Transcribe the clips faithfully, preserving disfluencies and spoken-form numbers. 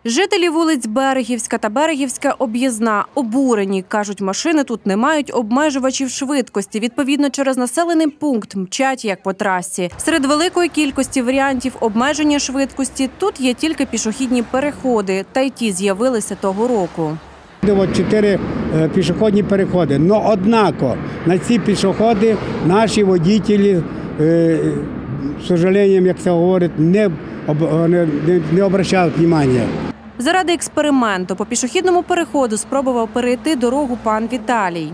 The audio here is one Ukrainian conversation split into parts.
Жителі вулиць Берегівська та Берегівська об'їзна обурені. Кажуть, машини тут не мають обмежувачів швидкості. Відповідно, через населений пункт мчать як по трасі. Серед великої кількості варіантів обмеження швидкості тут є тільки пішохідні переходи. Та й ті з'явилися того року. От чотири пішохідні переходи. Но однако на ці пішоходи наші водії, з сожаленням, як це говорять, не, не, не обращають уваги. Заради експерименту по пішохідному переходу спробував перейти дорогу пан Віталій.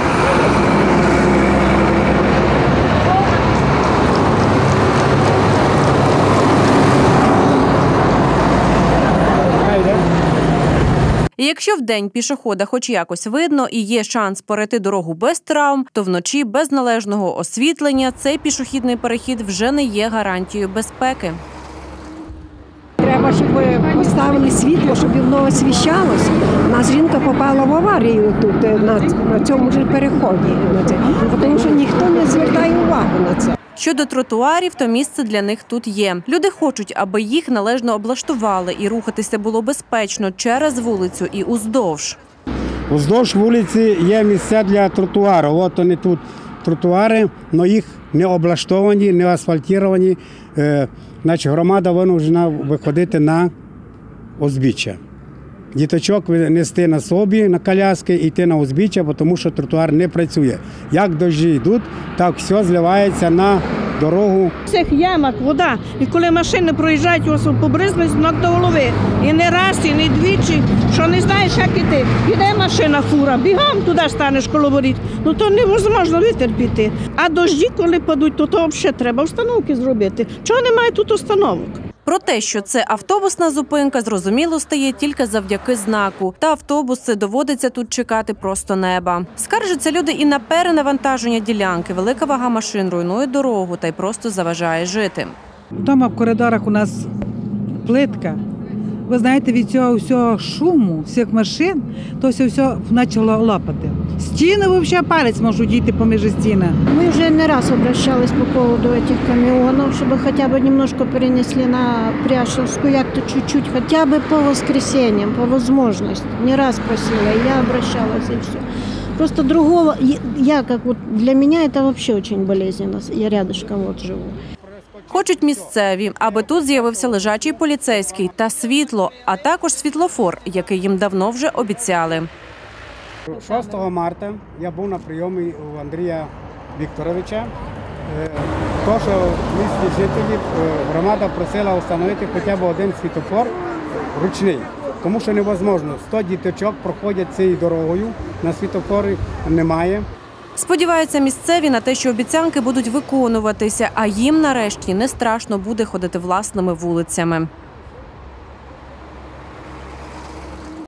І якщо вдень пішохода хоч якось видно і є шанс перейти дорогу без травм, то вночі без належного освітлення цей пішохідний перехід вже не є гарантією безпеки. Треба, щоб поставили світло, щоб воно освіщалося. У нас жінка попала в аварію тут, на, на цьому ж переході. Тому що ніхто не звертає увагу на це. Щодо тротуарів, то місце для них тут є. Люди хочуть, аби їх належно облаштували і рухатися було безпечно через вулицю і уздовж. Уздовж вулиці є місця для тротуару. От вони тут тротуари, але їх не облаштовані, не асфальтовані. Значить, громада винуждена виходити на узбіччя. Діточок нести на собі, на коляски, і йти на узбіччя, тому що тротуар не працює. Як дощі йдуть, так все зливається на дорогу. В цих ямах вода, і коли машини проїжджають, ось побризли з ног до голови. І не раз, і не двічі, що не знаєш, як іти. Іде машина, фура, бігом туди станеш коло воріт. Ну то неможливо витерпіти. А дощі, коли падуть, то, то взагалі треба установки зробити. Чого немає тут установок? Про те, що це автобусна зупинка, зрозуміло стає тільки завдяки знаку. Та автобуси доводиться тут чекати просто неба. Скаржаться люди і на перенавантаження ділянки. Велика вага машин руйнує дорогу та й просто заважає жити. Вдома в коридорах у нас плитка. Ви знаєте, від цього всього шуму, всіх машин, то все, все почало лапати. Стіни взагалі палець можуть дійти поміж стіни. Мы уже не раз обращались по поводу этих камионов, чтобы хотя бы немножко перенесли на Пряшевскую, як-то чуть-чуть, хотя бы по воскресеньям, по возможности. Не раз просила, я обращалась и все. Просто другого, я как вот, для меня это вообще очень болезненно, я рядышком вот живу. Хочуть місцеві, аби тут з'явився лежачий поліцейський та світло, а також світлофор, який їм давно вже обіцяли. шостого марта я був на прийомі у Андрія Вікторовича. То, що в місті жителів громада просила встановити хоча б один світлофор ручний, тому що невозможно. сто діточок проходять цією дорогою, на світлофорі немає. Сподіваються місцеві на те, що обіцянки будуть виконуватися, а їм нарешті не страшно буде ходити власними вулицями.